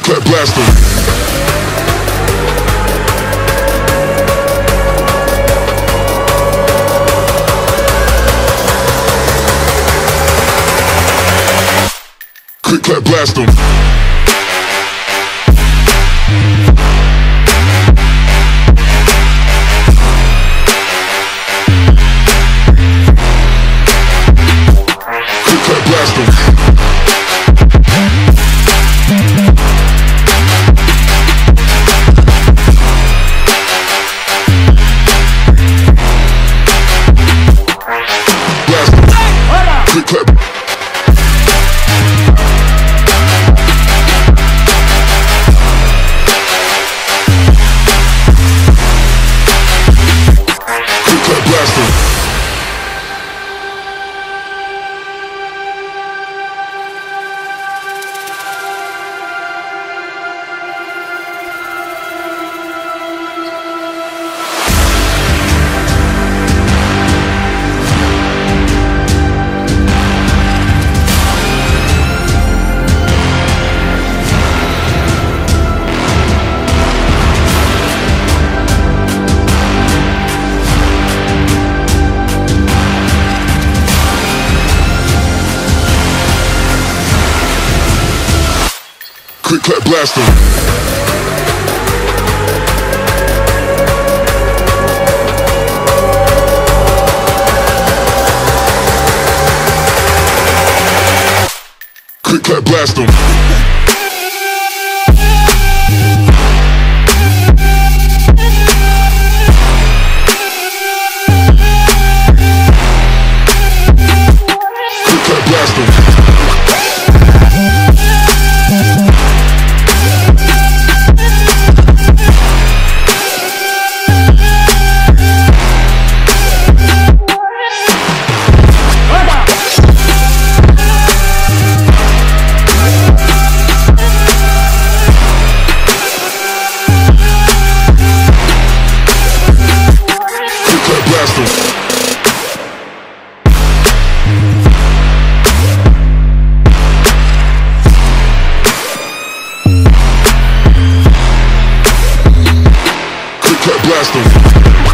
clap, blast 'em. Click, clap, blast 'em. Click, clap, blast 'em. Blast 'em. Click, clap. Blast 'em. Click, clap, blast 'em. Click, clap, blast 'em. Click, clap, blast 'em. Blast 'em. Click, clap, blast 'em.